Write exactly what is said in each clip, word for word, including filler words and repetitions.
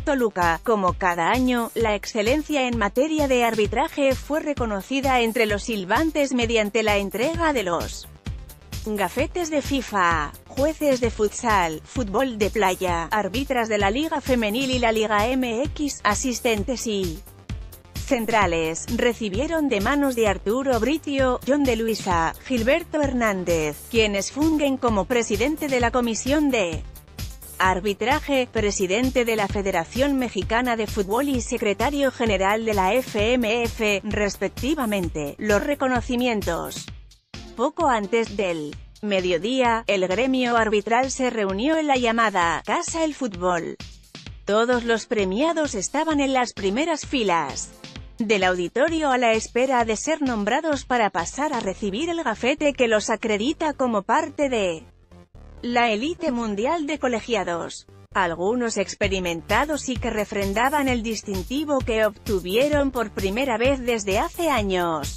Toluca. Como cada año, la excelencia en materia de arbitraje fue reconocida entre los silbantes mediante la entrega de los gafetes de FIFA, jueces de futsal, fútbol de playa, árbitras de la Liga Femenil y la Liga M X, asistentes y centrales. Recibieron de manos de Arturo Bricio, John de Luisa, Gilberto Hernández, quienes fungen como presidente de la Comisión de Arbitraje, presidente de la Federación Mexicana de Fútbol y secretario general de la F M F, respectivamente, los reconocimientos. Poco antes del mediodía, el gremio arbitral se reunió en la llamada Casa el Fútbol. Todos los premiados estaban en las primeras filas del auditorio a la espera de ser nombrados para pasar a recibir el gafete que los acredita como parte de la élite mundial de colegiados. Algunos experimentados y que refrendaban el distintivo que obtuvieron por primera vez desde hace años.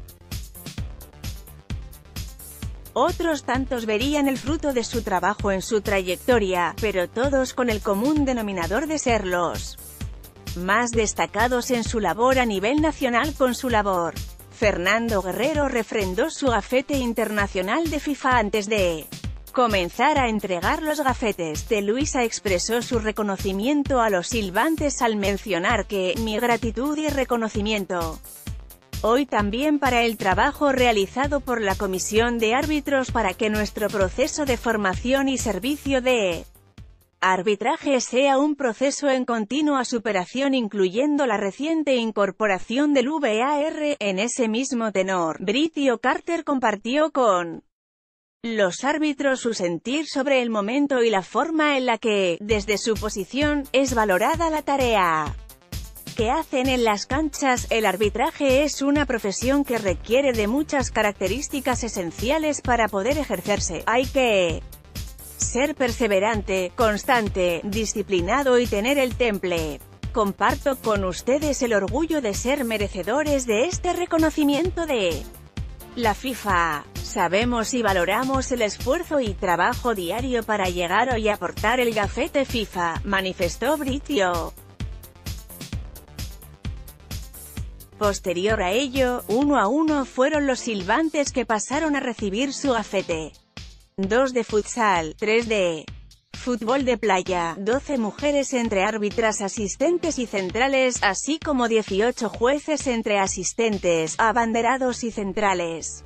Otros tantos verían el fruto de su trabajo en su trayectoria, pero todos con el común denominador de ser los más destacados en su labor a nivel nacional con su labor. Fernando Guerrero refrendó su gafete internacional de FIFA antes de comenzar a entregar los gafetes. De Luisa expresó su reconocimiento a los silbantes al mencionar que «mi gratitud y reconocimiento hoy también para el trabajo realizado por la Comisión de Árbitros para que nuestro proceso de formación y servicio de arbitraje sea un proceso en continua superación, incluyendo la reciente incorporación del V A R». En ese mismo tenor, Bricio Carter compartió con los árbitros su sentir sobre el momento y la forma en la que, desde su posición, es valorada la tarea que hacen en las canchas. El arbitraje es una profesión que requiere de muchas características esenciales para poder ejercerse. Hay que ser perseverante, constante, disciplinado y tener el temple. Comparto con ustedes el orgullo de ser merecedores de este reconocimiento de la FIFA. Sabemos y valoramos el esfuerzo y trabajo diario para llegar hoy a portar el gafete FIFA, manifestó Bricio. Posterior a ello, uno a uno fueron los silbantes que pasaron a recibir su gafete. Dos de futsal, tres de fútbol de playa, doce mujeres entre árbitras, asistentes y centrales, así como dieciocho jueces entre asistentes, abanderados y centrales.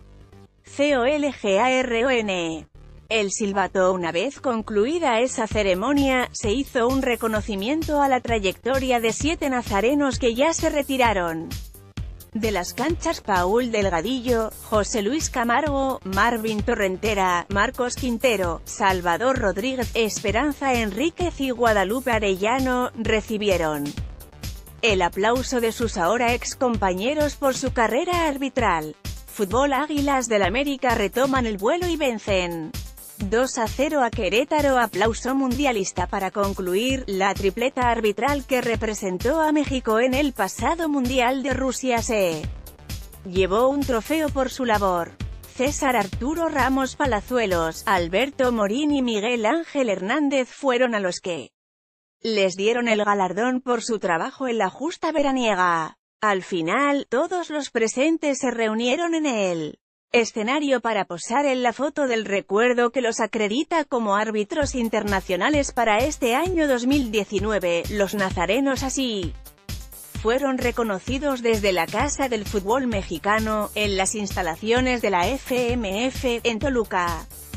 COLGARON. El silbato. Una vez concluida esa ceremonia, se hizo un reconocimiento a la trayectoria de siete nazarenos que ya se retiraron de las canchas: Paul Delgadillo, José Luis Camargo, Marvin Torrentera, Marcos Quintero, Salvador Rodríguez, Esperanza Enríquez y Guadalupe Arellano. Recibieron el aplauso de sus ahora ex compañeros por su carrera arbitral. Fútbol. Águilas del América retoman el vuelo y vencen dos a cero a Querétaro. Aplauso mundialista para concluir la tripleta arbitral que representó a México en el pasado Mundial de Rusia. Se llevó un trofeo por su labor. César Arturo Ramos Palazuelos, Alberto Morín y Miguel Ángel Hernández fueron a los que les dieron el galardón por su trabajo en la justa veraniega. Al final, todos los presentes se reunieron en el escenario para posar en la foto del recuerdo que los acredita como árbitros internacionales para este año dos mil diecinueve. Los nazarenos así fueron reconocidos desde la Casa del Fútbol Mexicano, en las instalaciones de la F M F, en Toluca.